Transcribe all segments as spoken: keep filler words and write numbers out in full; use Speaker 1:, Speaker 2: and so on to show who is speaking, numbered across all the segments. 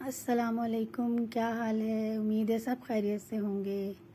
Speaker 1: अस्सलामुअलैकुम, क्या हाल है। उम्मीद है सब खैरियत से होंगे।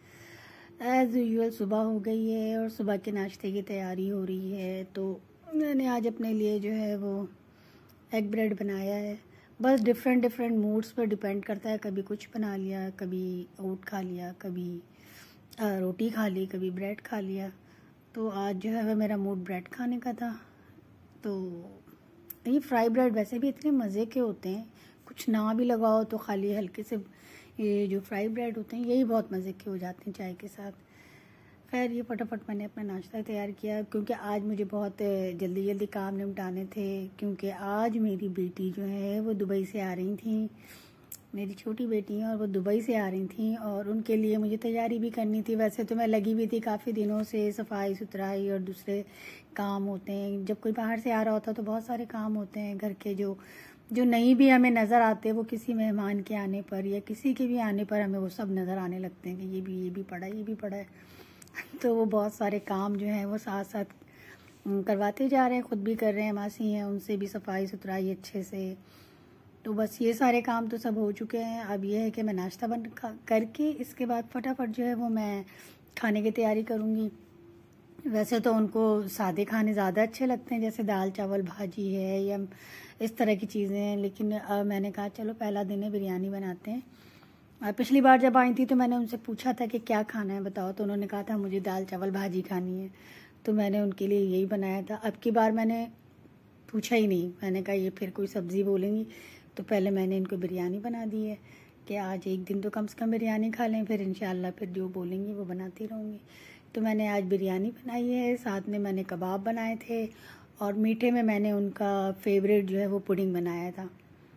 Speaker 1: एज़ यूजुअल सुबह हो गई है और सुबह के नाश्ते की तैयारी हो रही है। तो मैंने आज अपने लिए जो है वो एग ब्रेड बनाया है। बस डिफरेंट डिफरेंट मूड्स पर डिपेंड करता है। कभी कुछ बना लिया, कभी ओट खा लिया, कभी आ, रोटी खा ली, कभी ब्रेड खा लिया। तो आज जो है वह मेरा मूड ब्रेड खाने का था। तो ये फ्राई ब्रेड वैसे भी इतने मज़े के होते हैं, कुछ ना भी लगाओ तो खाली हल्के से ये जो फ्राई ब्रेड होते हैं यही बहुत मज़े के हो जाते हैं चाय के साथ। खैर ये फटाफट मैंने अपना नाश्ता तैयार किया क्योंकि आज मुझे बहुत जल्दी जल्दी काम निपटाने थे। क्योंकि आज मेरी बेटी जो है वो दुबई से आ रही थी, मेरी छोटी बेटी है और वो दुबई से आ रही थी और उनके लिए मुझे तैयारी भी करनी थी। वैसे तो मैं लगी हुई थी काफ़ी दिनों से, सफाई सुथराई और दूसरे काम होते हैं। जब कोई बाहर से आ रहा होता तो बहुत सारे काम होते हैं घर के, जो जो नहीं भी हमें नज़र आते, वो किसी मेहमान के आने पर या किसी के भी आने पर हमें वो सब नज़र आने लगते हैं कि ये भी ये भी पड़ा है, ये भी पड़ा है। तो वो बहुत सारे काम जो हैं वो साथ साथ करवाते जा रहे हैं, ख़ुद भी कर रहे हैं। मासी हैं, उनसे भी सफाई सुथराई अच्छे से। तो बस ये सारे काम तो सब हो चुके हैं। अब ये है कि मैं नाश्ता बन करके इसके बाद फटाफट जो है वो मैं खाने की तैयारी करूँगी। वैसे तो उनको सादे खाने ज़्यादा अच्छे लगते हैं, जैसे दाल चावल भाजी है या इस तरह की चीज़ें हैं। लेकिन अब मैंने कहा चलो पहला दिन है, बिरयानी बनाते हैं। पिछली बार जब आई थी तो मैंने उनसे पूछा था कि क्या खाना है बताओ, तो उन्होंने कहा था मुझे दाल चावल भाजी खानी है, तो मैंने उनके लिए यही बनाया था। अब की बार मैंने पूछा ही नहीं, मैंने कहा ये फिर कोई सब्ज़ी बोलेंगी, तो पहले मैंने इनको बिरयानी बना दी है कि आज एक दिन तो कम से कम बिरयानी खा लें, फिर इंशाल्लाह फिर जो बोलेंगी वो बनाती रहूँगी। तो मैंने आज बिरयानी बनाई है, साथ में मैंने कबाब बनाए थे और मीठे में मैंने उनका फेवरेट जो है वो पुडिंग बनाया था।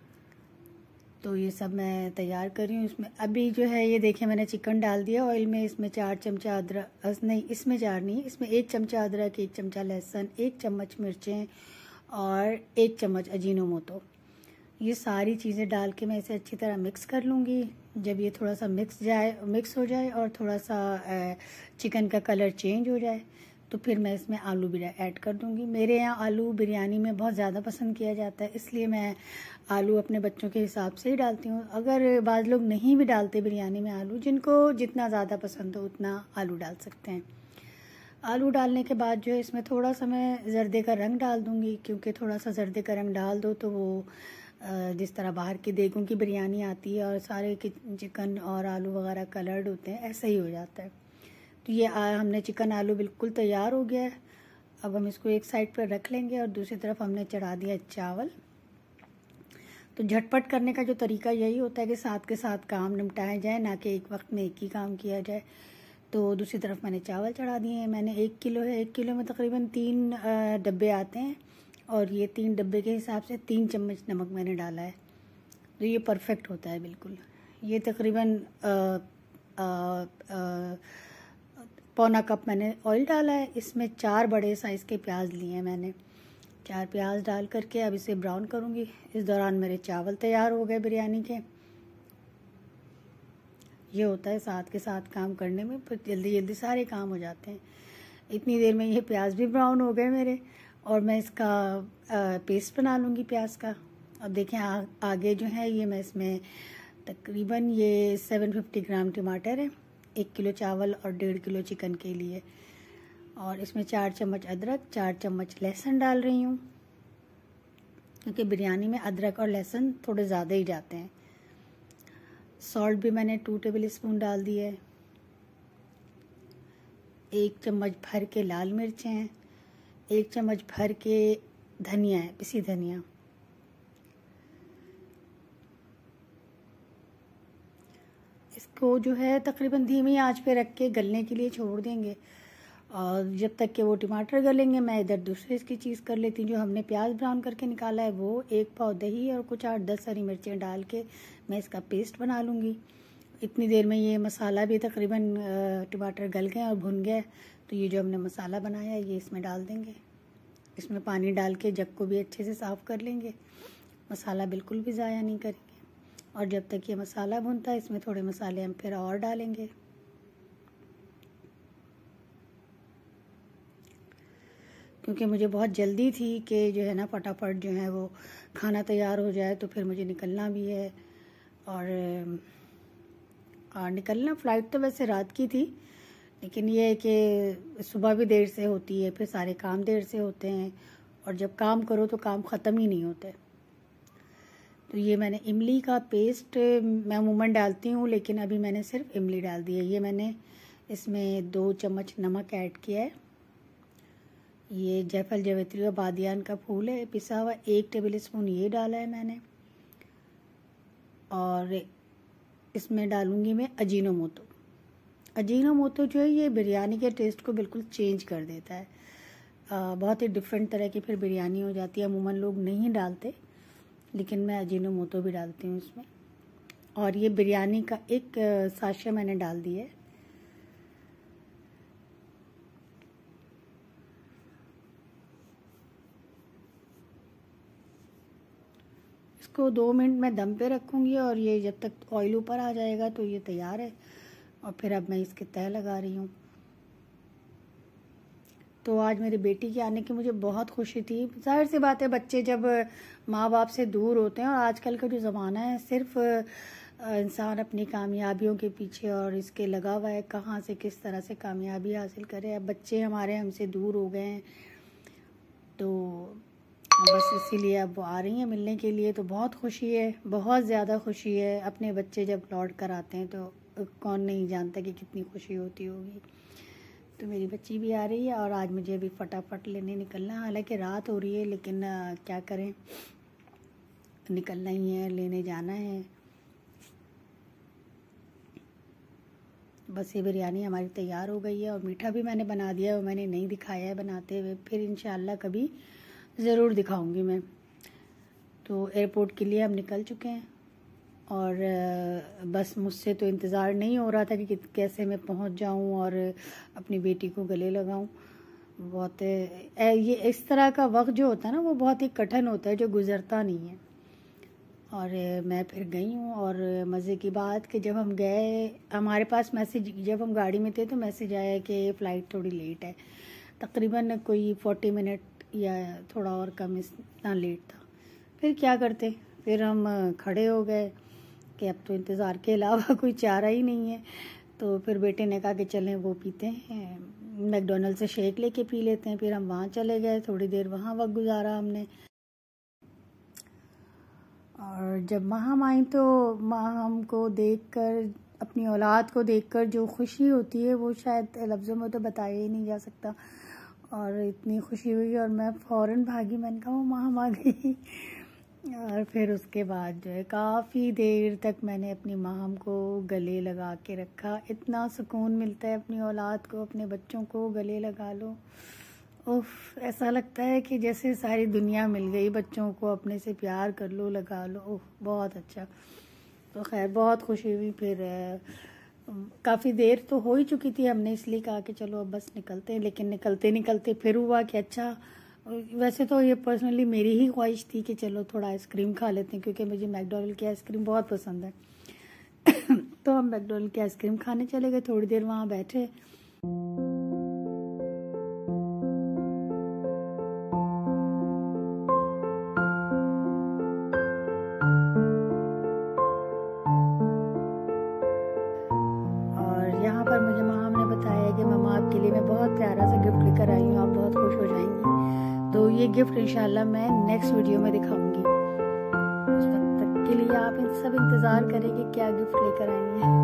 Speaker 1: तो ये सब मैं तैयार कर रही हूँ। इसमें अभी जो है ये देखिए मैंने चिकन डाल दिया ऑयल में। इसमें चार चमचा अदरक, नहीं इसमें चार नहीं, इसमें एक चमचा अदरक, एक चमचा लहसुन, एक चम्मच मिर्चें और एक चम्मच अजीनोमोटो, ये सारी चीज़ें डाल के मैं इसे अच्छी तरह मिक्स कर लूँगी। जब ये थोड़ा सा मिक्स जाए मिक्स हो जाए और थोड़ा सा चिकन का कलर चेंज हो जाए तो फिर मैं इसमें आलू भी ऐड कर दूँगी। मेरे यहाँ आलू बिरयानी में बहुत ज़्यादा पसंद किया जाता है, इसलिए मैं आलू अपने बच्चों के हिसाब से ही डालती हूँ। अगर बाज़ लोग नहीं भी डालते बिरयानी में आलू, जिनको जितना ज़्यादा पसंद हो उतना आलू डाल सकते हैं। आलू डालने के बाद जो है इसमें थोड़ा सा मैं जर्दे का रंग डाल दूँगी, क्योंकि थोड़ा सा जर्दे का रंग डाल दो तो वो जिस तरह बाहर की देगों की बिरयानी आती है और सारे चिकन और आलू वगैरह कलर्ड होते हैं, ऐसा ही हो जाता है। तो ये आ, हमने चिकन आलू बिल्कुल तैयार हो गया है। अब हम इसको एक साइड पर रख लेंगे और दूसरी तरफ हमने चढ़ा दिया चावल। तो झटपट करने का जो तरीका यही होता है कि साथ के साथ काम निपटाया जाए, ना कि एक वक्त में एक ही काम किया जाए। तो दूसरी तरफ मैंने चावल चढ़ा दिए हैं। मैंने एक किलो है, एक किलो में तकरीबन तीन डब्बे आते हैं और ये तीन डब्बे के हिसाब से तीन चम्मच नमक मैंने डाला है। तो ये परफेक्ट होता है बिल्कुल। ये तकरीबन पौना कप मैंने ऑयल डाला है। इसमें चार बड़े साइज़ के प्याज लिए हैं मैंने। चार प्याज डाल करके अब इसे ब्राउन करूँगी। इस दौरान मेरे चावल तैयार हो गए बिरयानी के। ये होता है साथ के साथ काम करने में, फिर जल्दी जल्दी सारे काम हो जाते हैं। इतनी देर में ये प्याज भी ब्राउन हो गए मेरे और मैं इसका आ, पेस्ट बना लूँगी प्याज का। अब देखें आ, आगे जो है ये मैं इसमें तकरीबन ये सात सौ पचास ग्राम टमाटर है, एक किलो चावल और डेढ़ किलो चिकन के लिए। और इसमें चार चम्मच अदरक, चार चम्मच लहसुन डाल रही हूँ, क्योंकि बिरयानी में अदरक और लहसुन थोड़े ज़्यादा ही जाते हैं। सॉल्ट भी मैंने टू टेबल स्पून डाल दिया है। एक चम्मच भर के लाल मिर्चें हैं, एक चम्मच भर के धनिया है, पिसी धनिया। इसको जो है तकरीबन धीमी आंच पे रख के गलने के लिए छोड़ देंगे और जब तक कि वो टमाटर गलेंगे मैं इधर दूसरे इसकी चीज़ कर लेती हूँ। जो हमने प्याज ब्राउन करके निकाला है वो एक पाव दही और कुछ आठ दस हरी मिर्चें डाल के मैं इसका पेस्ट बना लूँगी। इतनी देर में ये मसाला भी तकरीबन टमाटर गल गए और भुन गए। तो ये जो हमने मसाला बनाया है ये इसमें डाल देंगे। इसमें पानी डाल के जग को भी अच्छे से साफ़ कर लेंगे, मसाला बिल्कुल भी ज़ाया नहीं करेंगे। और जब तक ये मसाला भुनता है इसमें थोड़े मसाले हम फिर और डालेंगे। क्योंकि मुझे बहुत जल्दी थी कि जो है ना फटाफट जो है वो खाना तैयार हो जाए, तो फिर मुझे निकलना भी है। और और निकलना फ़्लाइट तो वैसे रात की थी, लेकिन ये है कि सुबह भी देर से होती है, फिर सारे काम देर से होते हैं, और जब काम करो तो काम ख़त्म ही नहीं होते। तो ये मैंने इमली का पेस्ट मैं अमूमन डालती हूँ, लेकिन अभी मैंने सिर्फ इमली डाल दी है। ये मैंने इसमें दो चम्मच नमक ऐड किया है। ये जायफल जावित्री और बादियान का फूल है पिसा हुआ, एक टेबल स्पून ये डाला है मैंने। और इसमें डालूँगी मैं अजीनोमोटो। अजीनोमोटो जो है ये बिरयानी के टेस्ट को बिल्कुल चेंज कर देता है। आ, बहुत ही डिफरेंट तरह की फिर बिरयानी हो जाती है। अमूमन लोग नहीं डालते, लेकिन मैं अजीनोमोटो भी डालती हूँ इसमें। और ये बिरयानी का एक साशे मैंने डाल दिया है। इसको दो मिनट मैं दम पे रखूँगी, और ये जब तक ऑयल ऊपर आ जाएगा तो ये तैयार है। और फिर अब मैं इसके तह लगा रही हूँ। तो आज मेरी बेटी के आने की मुझे बहुत खुशी थी। जाहिर सी बात है, बच्चे जब माँ बाप से दूर होते हैं, और आजकल का जो ज़माना है सिर्फ इंसान अपनी कामयाबियों के पीछे और इसके लगा हुआ है कहाँ से किस तरह से कामयाबी हासिल करे। अब बच्चे हमारे हमसे दूर हो गए हैं, तो बस इसीलिए अब वो आ रही हैं मिलने के लिए। तो बहुत खुशी है, बहुत ज़्यादा खुशी है। अपने बच्चे जब लौट कर आते हैं तो कौन नहीं जानता कि कितनी खुशी होती होगी। तो मेरी बच्ची भी आ रही है, और आज मुझे अभी फटाफट लेने निकलना है। हालांकि रात हो रही है, लेकिन आ, क्या करें, निकलना ही है, लेने जाना है। बस ये बिरयानी हमारी तैयार हो गई है, और मीठा भी मैंने बना दिया है, मैंने नहीं दिखाया है बनाते हुए। फिर इंशाल्लाह कभी ज़रूर दिखाऊंगी मैं। तो एयरपोर्ट के लिए हम निकल चुके हैं, और बस मुझसे तो इंतज़ार नहीं हो रहा था कि कैसे मैं पहुंच जाऊं और अपनी बेटी को गले लगाऊं। बहुत ये इस तरह का वक्त जो होता है ना, वो बहुत ही कठिन होता है, जो गुज़रता नहीं है। और मैं फिर गई हूँ। और मज़े की बात कि जब हम गए, हमारे पास मैसेज, जब हम गाड़ी में थे तो मैसेज आया कि फ़्लाइट थोड़ी लेट है, तकरीबन कोई फोर्टी मिनट या थोड़ा और कम, इतना लेट था। फिर क्या करते, फिर हम खड़े हो गए कि अब तो इंतज़ार के अलावा कोई चारा ही नहीं है। तो फिर बेटे ने कहा कि चलें वो पीते हैं, मैकडोनल्ड से शेक लेके पी लेते हैं। फिर हम वहाँ चले गए, थोड़ी देर वहाँ वक्त गुजारा हमने। और जब वहाँ आई तो माँ हमको देखकर, अपनी औलाद को देखकर जो खुशी होती है वो शायद लफ्ज़ों में तो बताया ही नहीं जा सकता। और इतनी खुशी हुई, और मैं फ़ौरन भागी, मैंने कहा वो माँ हम आ गई। और फिर उसके बाद जो है काफ़ी देर तक मैंने अपनी माँ को गले लगा के रखा। इतना सुकून मिलता है अपनी औलाद को, अपने बच्चों को गले लगा लो, उफ, ऐसा लगता है कि जैसे सारी दुनिया मिल गई। बच्चों को अपने से प्यार कर लो, लगा लो, उफ, बहुत अच्छा। तो खैर बहुत खुशी हुई। फिर काफ़ी देर तो हो ही चुकी थी, हमने इसलिए कहा कि चलो अब बस निकलते हैं। लेकिन निकलते निकलते फिर हुआ कि अच्छा, वैसे तो ये पर्सनली मेरी ही ख्वाहिश थी कि चलो थोड़ा आइसक्रीम खा लेते हैं, क्योंकि मुझे मैकडोनल्ड की आइसक्रीम बहुत पसंद है। तो हम मैकडोनल्ड की आइसक्रीम खाने चले गए, थोड़ी देर वहाँ बैठे। और यहाँ पर मुझे माँ ने बताया कि मम्मा आपके लिए मैं बहुत प्यारा सा गिफ्ट लेकर आई हूँ, आप बहुत खुश हो जाएंगी। तो ये गिफ्ट इंशाल्लाह मैं नेक्स्ट वीडियो में दिखाऊंगी। उस वक्त तक के लिए आप इन सब इंतज़ार करें कि क्या गिफ्ट लेकर आई हैं।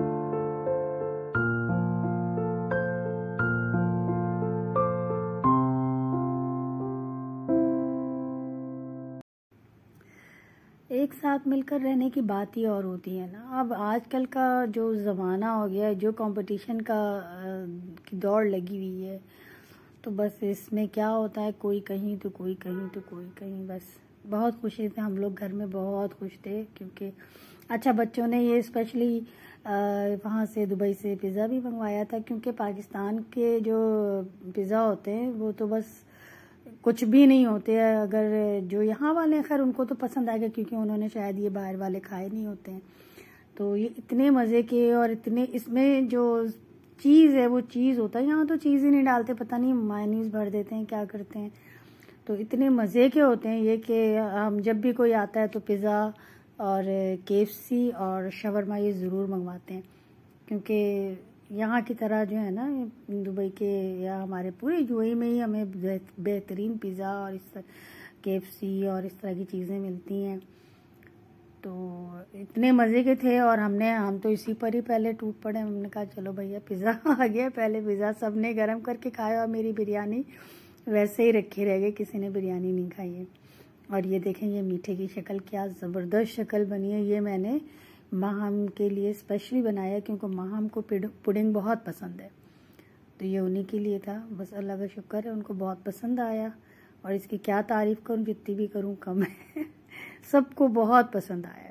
Speaker 1: एक साथ मिलकर रहने की बात ही और होती है ना। अब आजकल का जो ज़माना हो गया है, जो कंपटीशन का की दौड़ लगी हुई है, तो बस इसमें क्या होता है, कोई कहीं तो कोई कहीं तो कोई कहीं। बस बहुत खुशी थे हम लोग, घर में बहुत खुश थे, क्योंकि अच्छा बच्चों ने ये स्पेशली वहाँ से दुबई से पिज़्ज़ा भी मंगवाया था, क्योंकि पाकिस्तान के जो पिज़्ज़ा होते हैं वो तो बस कुछ भी नहीं होते हैं। अगर जो यहाँ वाले हैं, खैर उनको तो पसंद आएगा, क्योंकि उन्होंने शायद ये बाहर वाले खाए नहीं होते हैं। तो ये इतने मज़े के, और इतने इसमें जो चीज़ है वो चीज़ होता है, यहाँ तो चीज़ ही नहीं डालते, पता नहीं मायोनीज़ भर देते हैं, क्या करते हैं। तो इतने मज़े के होते हैं ये कि हम जब भी कोई आता है तो पिज़्ज़ा और केएफसी और शवरमा ये ज़रूर मंगवाते हैं, क्योंकि यहाँ की तरह जो है ना दुबई के या हमारे पूरे यूएई में ही हमें बेहतरीन पिज़्ज़ा और इस केएफसी और इस तरह की चीज़ें मिलती हैं। तो इतने मज़े के थे और हमने हम तो इसी पर ही पहले टूट पड़े। हमने कहा चलो भैया पिज़्ज़ा आ गया, पहले पिज़्ज़ा सब ने गर्म करके खाया और मेरी बिरयानी वैसे ही रखी रह गई, किसी ने बिरयानी नहीं खाई है। और ये देखें ये मीठे की शक्ल क्या ज़बरदस्त शक्ल बनी है। ये मैंने माहम के लिए स्पेशली बनाया क्योंकि माहम को पुडिंग बहुत पसंद है, तो ये उन्हीं के लिए था। बस अल्लाह का शुक्र है उनको बहुत पसंद आया और इसकी क्या तारीफ़ करूँ, जितनी भी करूँ कम है। सबको बहुत पसंद आया।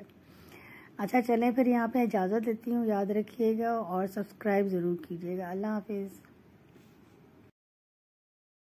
Speaker 1: अच्छा चलें फिर यहाँ पे इजाज़त देती हूँ, याद रखिएगा और सब्सक्राइब ज़रूर कीजिएगा। अल्लाह हाफिज़।